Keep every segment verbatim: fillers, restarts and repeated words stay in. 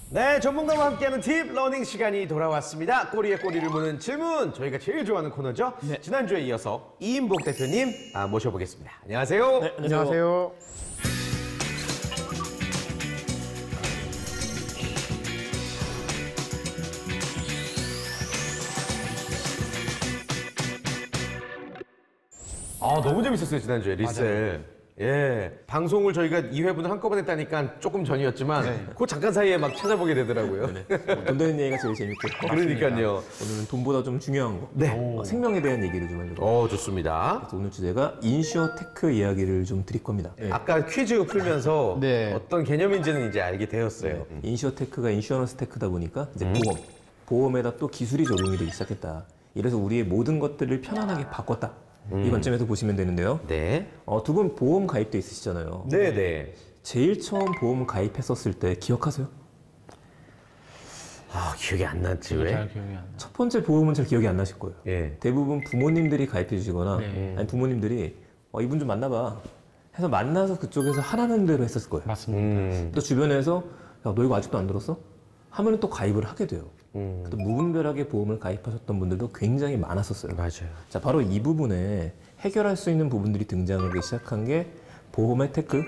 네, 전문가와 함께하는 팁 러닝 시간이 돌아왔습니다. 꼬리에 꼬리를 무는 질문, 저희가 제일 좋아하는 코너죠. 네. 지난주에 이어서 이인복 대표님 아, 모셔보겠습니다. 안녕하세요. 네, 안녕하세요. 아, 너무 재밌었어요, 지난주에 리셀. 예, 방송을 저희가 이 회분을 한꺼번에 따니까 조금 전이었지만 네. 그 잠깐 사이에 막 찾아보게 되더라고요. 돈 되는 얘기가 제일 재밌겠고. 그러니까요. 오늘은 돈보다 좀 중요한 거. 네. 어, 생명에 대한 얘기를 좀 하려고. 어, 좋습니다. 그래서 오늘 주제가 인슈어테크 이야기를 좀 드릴 겁니다. 네. 아까 퀴즈 풀면서 네. 어떤 개념인지는 이제 알게 되었어요. 음. 인슈어테크가 인슈어런스 테크다 보니까 이제 보험, 보험에다 또 기술이 적용이 되기 시작했다. 이래서 우리의 모든 것들을 편안하게 바꿨다. 이 관점에서 보시면 되는데요. 네. 어, 두 분 보험 가입돼 있으시잖아요. 네, 네. 제일 처음 보험 가입했었을 때 기억하세요? 아, 기억이 안 났지, 왜? 잘 기억이 안 나. 첫 번째 보험은 잘 기억이 안 나실 거예요. 예. 대부분 부모님들이 가입해 주시거나 네. 아니 부모님들이 어, 이분 좀 만나봐 해서 만나서 그쪽에서 하라는 대로 했었을 거예요. 맞습니다. 음. 또 주변에서 야, 너 이거 아직도 안 들었어? 하면 또 가입을 하게 돼요. 음. 또 무분별하게 보험을 가입하셨던 분들도 굉장히 많았었어요. 맞아요. 자, 바로 이 부분에 해결할 수 있는 부분들이 등장하기 시작한 게 보험의 테크,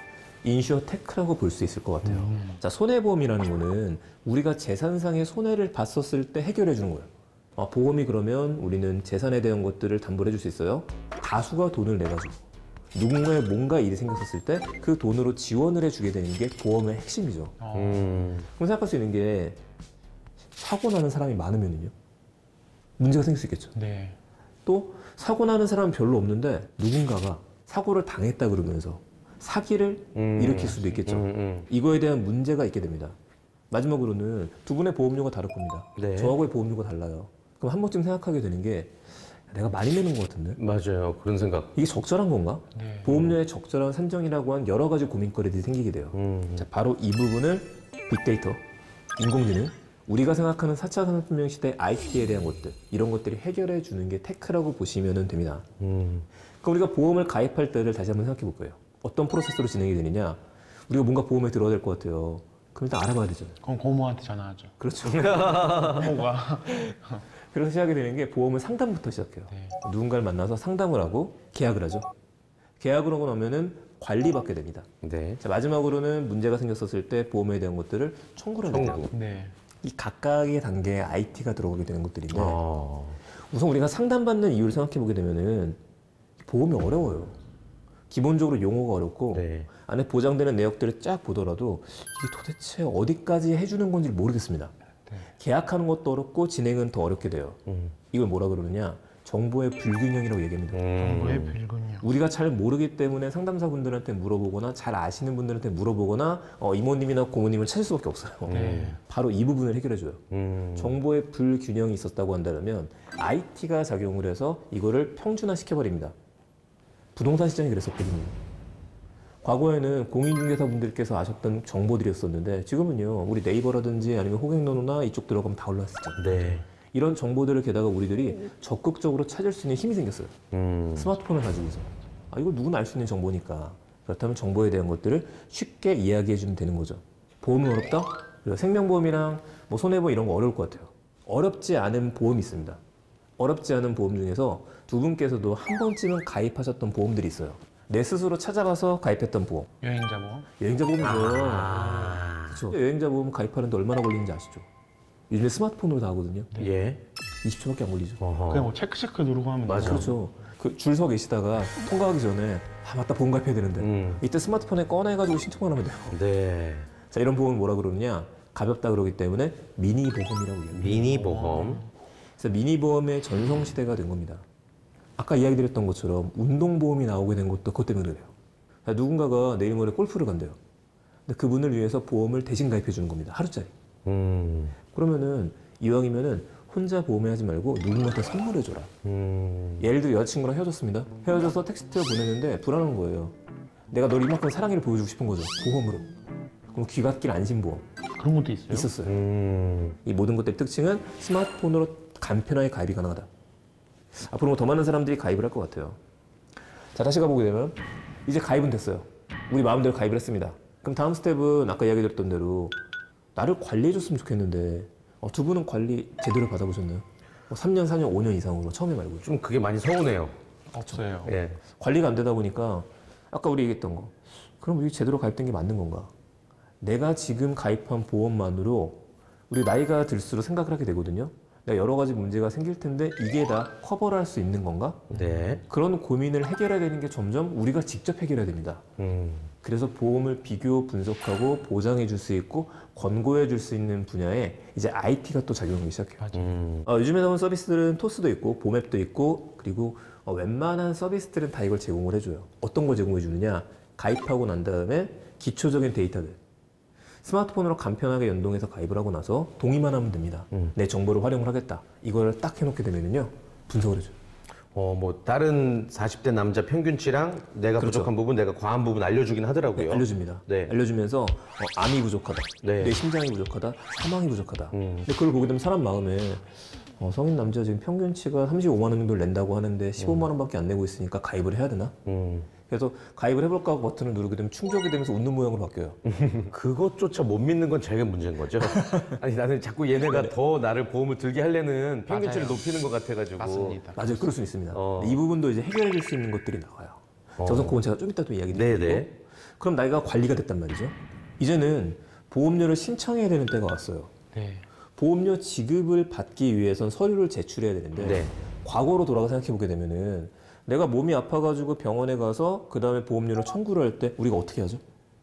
인슈어 테크라고 볼 수 있을 것 같아요. 음. 자, 손해보험이라는 거는 우리가 재산상의 손해를 봤었을 때 해결해 주는 거예요. 아, 보험이 그러면 우리는 재산에 대한 것들을 담보를 해줄 수 있어요. 다수가 돈을 내가지고 누군가의 뭔가 일이 생겼었을 때 그 돈으로 지원을 해주게 되는 게 보험의 핵심이죠. 어. 음. 그럼 생각할 수 있는 게 사고 나는 사람이 많으면요 문제가 생길 수 있겠죠. 네. 또 사고 나는 사람은 별로 없는데 누군가가 사고를 당했다 그러면서 사기를 음. 일으킬 수도 있겠죠. 음, 음. 이거에 대한 문제가 있게 됩니다. 마지막으로는 두 분의 보험료가 다를 겁니다. 네. 저하고의 보험료가 달라요. 그럼 한 번쯤 생각하게 되는 게 내가 많이 내는 것 같은데 맞아요. 그런 생각. 이게 적절한 건가? 네. 보험료의 적절한 산정이라고 한 여러 가지 고민거리들이 생기게 돼요. 음. 자, 바로 이 부분을 빅데이터, 인공지능, 우리가 생각하는 사 차 산업혁명 시대 아이티에 대한 것들, 이런 것들이 해결해 주는 게 테크라고 보시면 됩니다. 음. 그럼 우리가 보험을 가입할 때를 다시 한번 생각해 볼 거예요. 어떤 프로세스로 진행이 되느냐? 우리가 뭔가 보험에 들어야 될 것 같아요. 그럼 일단 알아봐야 되잖아요. 그럼 고모한테 전화하죠. 그렇죠. 고모가. 그래서 시작이 되는 게 보험을 상담부터 시작해요. 네. 누군가를 만나서 상담을 하고 계약을 하죠. 계약을 하고 나면은 관리받게 됩니다. 네. 자, 마지막으로는 문제가 생겼었을 때 보험에 대한 것들을 청구를 하게 청구. 돼요. 네. 이 각각의 단계에 아이티가 들어가게 되는 것들인데 어. 우선 우리가 상담받는 이유를 생각해 보게 되면은 보험이 어려워요. 기본적으로 용어가 어렵고 네. 안에 보장되는 내역들을 쫙 보더라도 이게 도대체 어디까지 해주는 건지 모르겠습니다. 네. 계약하는 것도 어렵고 진행은 더 어렵게 돼요. 음. 이걸 뭐라 그러느냐? 정보의 불균형이라고 얘기합니다. 음. 정보의 불균형. 우리가 잘 모르기 때문에 상담사분들한테 물어보거나 잘 아시는 분들한테 물어보거나 어, 이모님이나 고모님을 찾을 수밖에 없어요. 네. 바로 이 부분을 해결해줘요. 음. 정보의 불균형이 있었다고 한다면 아이티가 작용을 해서 이거를 평준화 시켜버립니다. 부동산 시장이 그랬었거든요. 과거에는 공인중개사분들께서 아셨던 정보들이었었는데 지금은요 우리 네이버라든지 아니면 호갱노노나 이쪽 들어가면 다 올라왔었죠. 네. 이런 정보들을 게다가 우리들이 적극적으로 찾을 수 있는 힘이 생겼어요. 음. 스마트폰을 가지고서 아 이거 누구나 알 수 있는 정보니까 그렇다면 정보에 대한 것들을 쉽게 이야기해 주면 되는 거죠. 보험은 어렵다? 그리고 생명보험이랑 뭐 손해보험 이런 거 어려울 것 같아요. 어렵지 않은 보험이 있습니다. 어렵지 않은 보험 중에서 두 분께서도 한 번쯤은 가입하셨던 보험들이 있어요. 내 스스로 찾아가서 가입했던 보험. 여행자 보험. 여행자 보험이죠. 아. 그렇죠. 여행자 보험 가입하는데 얼마나 걸리는지 아시죠? 요즘에 스마트폰으로 다 하거든요. 예. 이십 초밖에 안 걸리죠. 어허. 그냥 뭐 체크 체크 누르고 하면 맞아. 돼요. 그렇죠. 그 줄 서 계시다가 통과하기 전에 아 맞다 보험 가입해야 되는데 음. 이때 스마트폰에 꺼내가지고 신청만 하면 돼요. 네. 자 이런 보험을 뭐라 그러느냐 가볍다 그러기 때문에 미니 보험이라고 얘기해요. 미니 보험. 그래서 미니 보험의 전성 시대가 된 겁니다. 아까 이야기 드렸던 것처럼 운동 보험이 나오게 된 것도 그것 때문에 그래요. 자, 누군가가 내일 모레 골프를 간대요. 근데 그분을 위해서 보험을 대신 가입해 주는 겁니다. 하루짜리. 음. 그러면은 이왕이면은 혼자 보험에 하지 말고 누군가한테 선물해 줘라. 음. 예를 들어 여자친구랑 헤어졌습니다. 헤어져서 텍스트 보내는데 불안한 거예요. 내가 널 이만큼 사랑해를 보여주고 싶은 거죠. 보험으로. 그럼 귀갓길 안심보험 그런 것도 있어요. 있었어요. 음. 이 모든 것들의 특징은 스마트폰으로 간편하게 가입이 가능하다. 앞으로 더 많은 사람들이 가입을 할 것 같아요. 자, 다시 가보게 되면 이제 가입은 됐어요. 우리 마음대로 가입을 했습니다. 그럼 다음 스텝은 아까 이야기 드렸던 대로 나를 관리해줬으면 좋겠는데 어, 두 분은 관리 제대로 받아보셨나요? 뭐 삼 년, 사 년, 오 년 이상으로 처음에 말고 좀 그게 많이 서운해요. 없어요. 예. 관리가 안 되다 보니까 아까 우리 얘기했던 거 그럼 이게 제대로 가입된 게 맞는 건가? 내가 지금 가입한 보험만으로 우리 나이가 들수록 생각을 하게 되거든요. 내가 여러 가지 문제가 생길 텐데 이게 다 커버를 할 수 있는 건가? 네. 그런 고민을 해결해야 되는 게 점점 우리가 직접 해결해야 됩니다. 음. 그래서 보험을 비교 분석하고 보장해 줄 수 있고 권고해 줄 수 있는 분야에 이제 아이티가 또 작용하기 시작해요. 음. 어, 요즘에 나오는 서비스들은 토스도 있고 보맵도 있고 그리고 어, 웬만한 서비스들은 다 이걸 제공을 해줘요. 어떤 걸 제공해 주느냐? 가입하고 난 다음에 기초적인 데이터들 스마트폰으로 간편하게 연동해서 가입을 하고 나서 동의만 하면 됩니다. 음. 내 정보를 활용을 하겠다. 이걸 딱 해놓게 되면요 분석을 해줘요. 어, 뭐 다른 사십 대 남자 평균치랑 내가 그렇죠. 부족한 부분, 내가 과한 부분 알려주긴 하더라고요. 네, 알려줍니다. 네. 알려주면서 어, 암이 부족하다, 네. 내 심장이 부족하다, 사망이 부족하다. 음. 근데 그걸 보게 되면 사람 마음에 어, 성인 남자 지금 평균치가 삼십오만 원 정도를 낸다고 하는데 십오만 원밖에 안 내고 있으니까 가입을 해야 되나? 음. 그래서 가입을 해볼까 하고 버튼을 누르게 되면 충족이 되면서 웃는 모양으로 바뀌어요. 그것조차 못 믿는 건 제가 문제인 거죠. 아니 나는 자꾸 얘네가 더 나를 보험을 들게 하려는 평균치를 맞아요. 높이는 것 같아가지고. 맞습니다. 맞아요, 그럴 수 있습니다. 어. 이 부분도 이제 해결해 줄 수 있는 것들이 나와요. 어. 자, 우선 그건 제가 좀 이따 또 이야기 네네. 드릴게요. 그럼 나이가 관리가 됐단 말이죠. 이제는 보험료를 신청해야 되는 때가 왔어요. 네. 보험료 지급을 받기 위해선 서류를 제출해야 되는데 네. 과거로 돌아가 생각해 보게 되면은 내가 몸이 아파가지고 병원에 가서 그 다음에 보험료를 청구를 할 때 우리가 어떻게 하죠?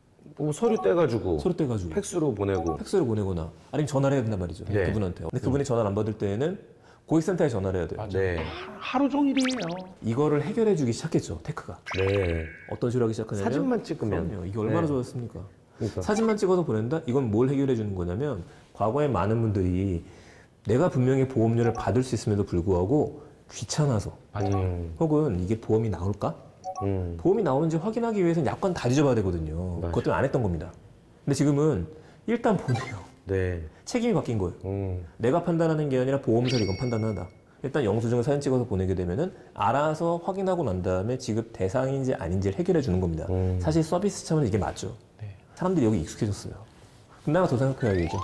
뭐 서류 떼가지고 서류 떼가지고 팩스로 보내고. 팩스를 보내거나 아니면 전화를 해야 된단 말이죠. 네. 그분한테. 근데 그분이 전화를 안 받을 때에는 고객센터에 전화를 해야 돼요. 맞아요. 네. 하루 종일이에요. 이거를 해결해 주기 시작했죠, 테크가. 네. 어떤 식으로 하기 시작하냐면 사진만 찍으면. 그럼요. 이게 얼마나 네. 좋았습니까? 그러니까. 사진만 찍어서 보낸다? 이건 뭘 해결해 주는 거냐면 과거에 많은 분들이 내가 분명히 보험료를 받을 수 있음에도 불구하고 귀찮아서 음. 혹은 이게 보험이 나올까? 음. 보험이 나오는지 확인하기 위해서는 약관 다 뒤져봐야 되거든요. 맞아요. 그것도 안 했던 겁니다. 근데 지금은 일단 보내요. 네. 책임이 바뀐 거예요. 음. 내가 판단하는 게 아니라 보험사가 이건 판단한다. 일단 영수증을 사진 찍어서 보내게 되면은 알아서 확인하고 난 다음에 지급 대상인지 아닌지를 해결해 주는 겁니다. 음. 사실 서비스 차원은 이게 맞죠. 네. 사람들이 여기 익숙해졌어요. 그럼 내가 더 생각해야겠죠.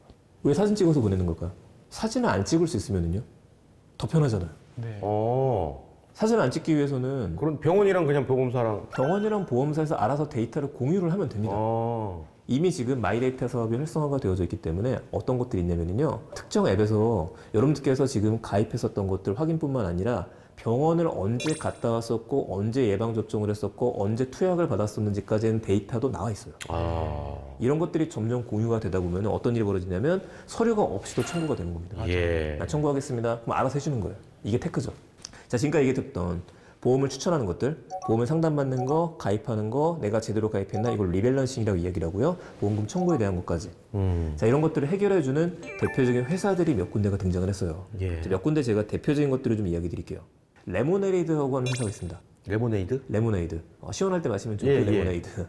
왜 사진 찍어서 보내는 걸까요? 사진을 안 찍을 수 있으면은요 더 편하잖아요. 네. 어. 사진을 안 찍기 위해서는 그럼 병원이랑 그냥 보험사랑. 병원이랑 보험사에서 알아서 데이터를 공유를 하면 됩니다. 어. 이미 지금 마이데이터 사업이 활성화가 되어져 있기 때문에 어떤 것들이 있냐면요. 특정 앱에서 여러분들께서 지금 가입했었던 것들 확인뿐만 아니라 병원을 언제 갔다 왔었고 언제 예방접종을 했었고 언제 투약을 받았었는지까지는 데이터도 나와 있어요. 아. 이런 것들이 점점 공유가 되다 보면 어떤 일이 벌어지냐면 서류가 없이도 청구가 되는 겁니다. 예. 나 청구하겠습니다. 그럼 알아서 해주는 거예요. 이게 테크죠. 자, 지금까지 얘기했던 보험을 추천하는 것들, 보험을 상담받는 거, 가입하는 거, 내가 제대로 가입했나 이걸 리밸런싱이라고 이야기를 하고요. 보험금 청구에 대한 것까지. 음. 자, 이런 것들을 해결해주는 대표적인 회사들이 몇 군데가 등장을 했어요. 예. 자, 몇 군데 제가 대표적인 것들을 좀 이야기 드릴게요. 레모네이드하고 하는 회사가 있습니다. 레모네이드? 레모네이드. 어, 시원할 때 마시면 좋은 예, 예. 레모네이드.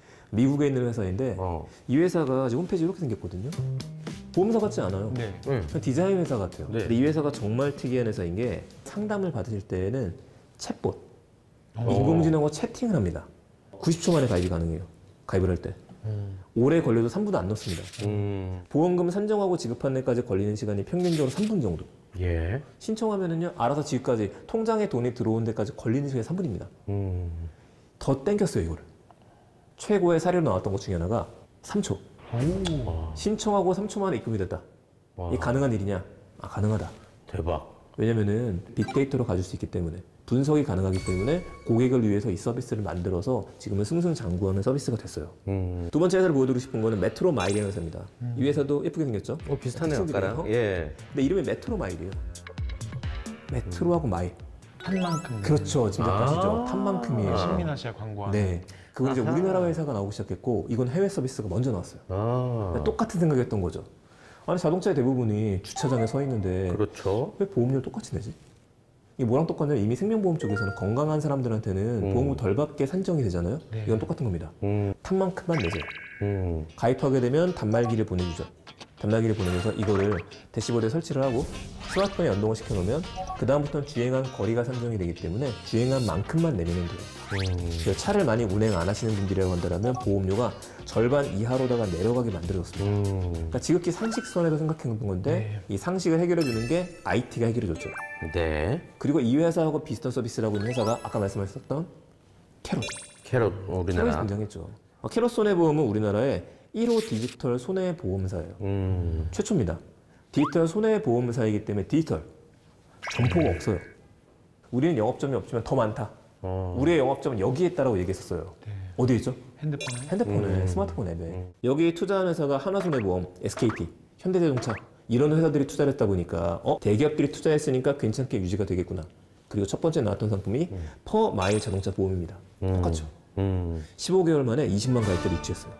미국에 있는 회사인데 어. 이 회사가 지금 홈페이지 이렇게 생겼거든요. 보험사 같지 않아요. 네. 응. 그냥 디자인 회사 같아요. 네. 근데 이 회사가 정말 특이한 회사인 게 상담을 받으실 때에는 챗봇, 어. 인공지능과 채팅을 합니다. 구십 초 만에 가입이 가능해요. 가입을 할 때. 음. 오래 걸려도 삼 분도 안 넣습니다. 음. 보험금 산정하고 지급하는 데까지 걸리는 시간이 평균적으로 삼 분 정도. 예. 신청하면은요, 알아서 지급까지, 통장에 돈이 들어온 데까지 걸리는 시간이 삼 분입니다. 음. 더 땡겼어요, 이거를. 최고의 사례로 나왔던 것 중에 하나가 삼 초. 오. 신청하고 삼 초 만에 입금이 됐다. 와. 이게 가능한 일이냐? 아, 가능하다. 대박. 왜냐면은 빅데이터로 가질 수 있기 때문에 분석이 가능하기 때문에 고객을 위해서 이 서비스를 만들어서 지금은 승승장구하는 서비스가 됐어요. 음. 두 번째 회사를 보여드리고 싶은 거는 메트로 마일이라는 회사입니다. 이 회사도 예쁘게 생겼죠? 어, 비슷하네요, 특징들이에요. 아까랑. 예. 근데 이름이 메트로 마일이에요. 메트로하고 마일. 한 만큼. 그렇죠. 짐작 가시죠? 아. 탄만큼이에요. 신민아시아 광고하는. 네. 그건 이제 아하. 우리나라 회사가 나오기 시작했고 이건 해외 서비스가 먼저 나왔어요. 아. 똑같은 생각이었던 거죠. 아니 자동차의 대부분이 주차장에 서 있는데 그렇죠. 왜 보험료를 똑같이 내지? 이게 뭐랑 똑같냐면 이미 생명보험 쪽에서는 건강한 사람들한테는 음. 보험을 덜 받게 산정이 되잖아요. 네. 이건 똑같은 겁니다. 음. 탄만큼만 내세요. 음. 가입하게 되면 단말기를 보내주죠. 당나귀를 보내면서 이거를 대시보드에 설치를 하고 스마트폰에 연동을 시켜놓으면 그 다음부터는 주행한 거리가 산정이 되기 때문에 주행한 만큼만 내면 돼요. 그래서 차를 많이 운행 안 하시는 분들이라고 한다면 보험료가 절반 이하로다가 내려가게 만들어졌습니다. 음. 그러니까 지극히 상식선에서 생각해 본 건데 이 상식을 해결해 주는 게 아이티가 해결해 줬죠. 네. 그리고 이 회사하고 비슷한 서비스라고 있는 회사가 아까 말씀하셨던 캐롯. 캐럿 캐롯이 우리나라. 등장했죠. 어, 캐롯 손해보험은 우리나라의 일 호 디지털 손해보험사예요. 음. 최초입니다. 디지털 손해보험사이기 때문에 디지털 점포가 없어요. 우리는 영업점이 없지만 더 많다. 어. 우리의 영업점은 여기에 있다라고 얘기했었어요. 네. 어디에 있죠? 핸드폰에. 핸드폰에, 음. 스마트폰 앱에. 여기 투자한 회사가 하나손해보험, 에스케이티, 현대자동차 이런 회사들이 투자를 했다 보니까 어? 대기업들이 투자했으니까 괜찮게 유지가 되겠구나. 그리고 첫 번째 나왔던 상품이 퍼 마일 자동차 보험입니다. 똑같죠. 음. 십오 개월 만에 이십만 가입자를 유치했어요.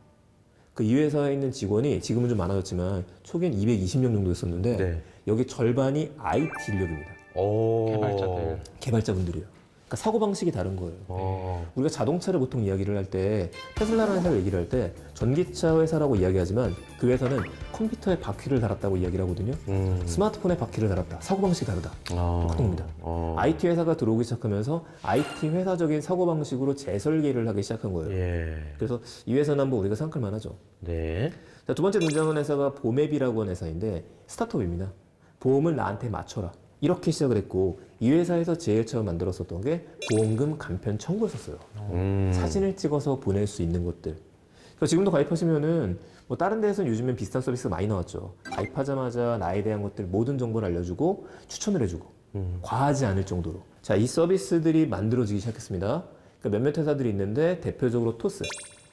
그 이 회사에 있는 직원이 지금은 좀 많아졌지만 초기엔 이백이십 명 정도였었는데 네. 여기 절반이 아이티 인력입니다. 오. 개발자들. 개발자분들이요. 그러니까 사고방식이 다른 거예요. 어. 우리가 자동차를 보통 이야기를 할 때 테슬라라는 회사를 얘기를 할 때 전기차 회사라고 이야기하지만 그 회사는 컴퓨터에 바퀴를 달았다고 이야기를 하거든요. 음. 스마트폰에 바퀴를 달았다. 사고방식이 다르다. 어. 똑같은 겁니다. 어. 아이티 회사가 들어오기 시작하면서 아이티 회사적인 사고방식으로 재설계를 하기 시작한 거예요. 예. 그래서 이 회사는 한번 우리가 생각할 만하죠. 네. 자, 두 번째 등장한 회사가 보맵이라고 하는 회사인데 스타트업입니다. 보험을 나한테 맞춰라. 이렇게 시작을 했고 이 회사에서 제일 처음 만들었었던 게 보험금 간편 청구였었어요. 음. 사진을 찍어서 보낼 수 있는 것들. 그러니까 지금도 가입하시면은 뭐 다른 데에서는 요즘엔 비슷한 서비스가 많이 나왔죠. 가입하자마자 나에 대한 것들 모든 정보를 알려주고 추천을 해주고 음. 과하지 않을 정도로. 자, 이 서비스들이 만들어지기 시작했습니다. 그러니까 몇몇 회사들이 있는데 대표적으로 토스.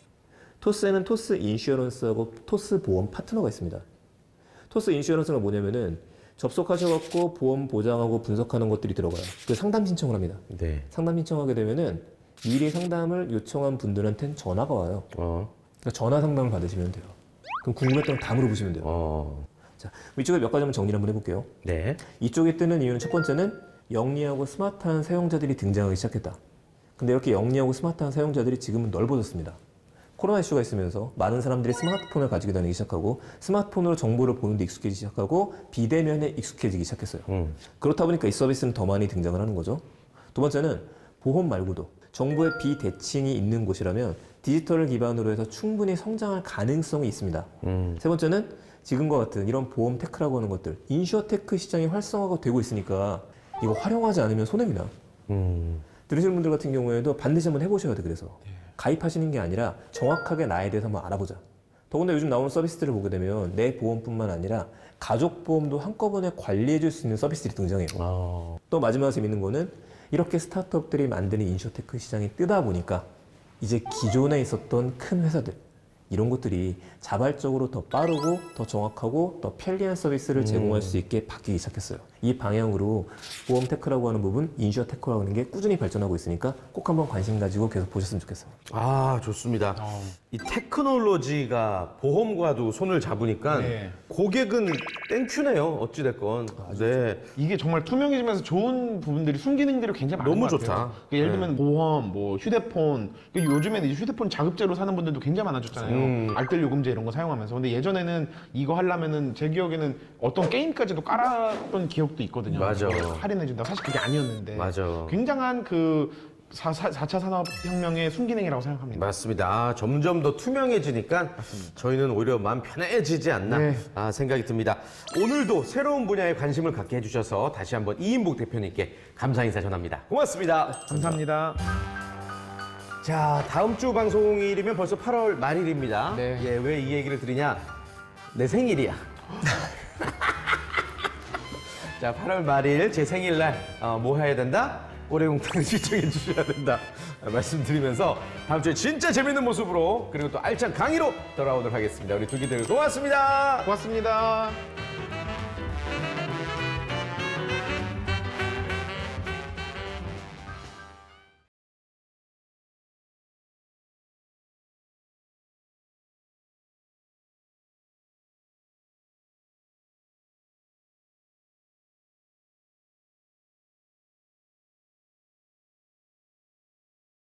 토스에는 토스 인슈어런스하고 토스 보험 파트너가 있습니다. 토스 인슈어런스가 뭐냐면은 접속하셔갖고 보험 보장하고 분석하는 것들이 들어가요. 그 상담 신청을 합니다. 네. 상담 신청하게 되면은 미리 상담을 요청한 분들한테는 전화가 와요. 어. 그러니까 전화 상담을 받으시면 돼요. 그럼 궁금했던 거 다 물어보시면 돼요. 어. 자, 이쪽에 몇 가지 한번 정리를 한번 해볼게요. 네. 이쪽에 뜨는 이유는 첫 번째는 영리하고 스마트한 사용자들이 등장하기 시작했다. 근데 이렇게 영리하고 스마트한 사용자들이 지금은 넓어졌습니다. 코로나 이슈가 있으면서 많은 사람들이 스마트폰을 가지고 다니기 시작하고 스마트폰으로 정보를 보는 데 익숙해지기 시작하고 비대면에 익숙해지기 시작했어요. 음. 그렇다 보니까 이 서비스는 더 많이 등장을 하는 거죠. 두 번째는 보험 말고도 정보의 비대칭이 있는 곳이라면 디지털을 기반으로 해서 충분히 성장할 가능성이 있습니다. 음. 세 번째는 지금과 같은 이런 보험 테크라고 하는 것들, 인슈어테크 시장이 활성화가 되고 있으니까 이거 활용하지 않으면 손해입니다. 음. 들으시는 분들 같은 경우에도 반드시 한번 해보셔야 돼. 그래서 가입하시는 게 아니라 정확하게 나에 대해서 한번 알아보자. 더군다나 요즘 나오는 서비스들을 보게 되면 내 보험뿐만 아니라 가족 보험도 한꺼번에 관리해 줄 수 있는 서비스들이 등장해요. 어. 또 마지막으로 재밌는 거는 이렇게 스타트업들이 만드는 인슈어테크 시장이 뜨다 보니까 이제 기존에 있었던 큰 회사들 이런 것들이 자발적으로 더 빠르고 더 정확하고 더 편리한 서비스를 제공할 수 있게 바뀌기 시작했어요. 이 방향으로 보험 테크라고 하는 부분, 인슈어 테크라고 하는 게 꾸준히 발전하고 있으니까 꼭 한번 관심 가지고 계속 보셨으면 좋겠어요. 아, 좋습니다. 어. 이 테크놀로지가 보험과도 손을 잡으니까 네. 고객은 땡큐네요. 어찌됐건. 네. 이게 정말 투명해지면서 좋은 부분들이 순기능들이 굉장히 많은 너무 것 같아요. 좋다. 그러니까 예를 네. 들면 보험, 뭐 휴대폰. 그러니까 요즘에는 이제 휴대폰 자급제로 사는 분들도 굉장히 많아졌잖아요. 음. 알뜰 요금제 이런 거 사용하면서. 근데 예전에는 이거 하려면은 제 기억에는 어떤 게임까지도 깔았던 기억도 있거든요. 맞아. 할인해준다. 사실 그게 아니었는데. 맞아. 굉장한 그 사, 사, 사 차 산업혁명의 순기능이라고 생각합니다. 맞습니다. 아, 점점 더 투명해지니까 저희는 오히려 마음 편해지지 않나 네. 아, 생각이 듭니다. 오늘도 새로운 분야에 관심을 갖게 해주셔서 다시 한번 이인복 대표님께 감사 인사 전합니다. 고맙습니다. 감사합니다. 자, 다음 주 방송일이면 벌써 팔월 말일입니다. 네. 예, 왜 이 얘기를 드리냐? 내 생일이야. 자, 팔월 말일 제 생일날 어, 뭐 해야 된다? 꼬레공탕을 시청해 주셔야 된다 말씀드리면서 다음 주에 진짜 재밌는 모습으로 그리고 또 알찬 강의로 돌아오도록 하겠습니다. 우리 두기들 고맙습니다. 고맙습니다.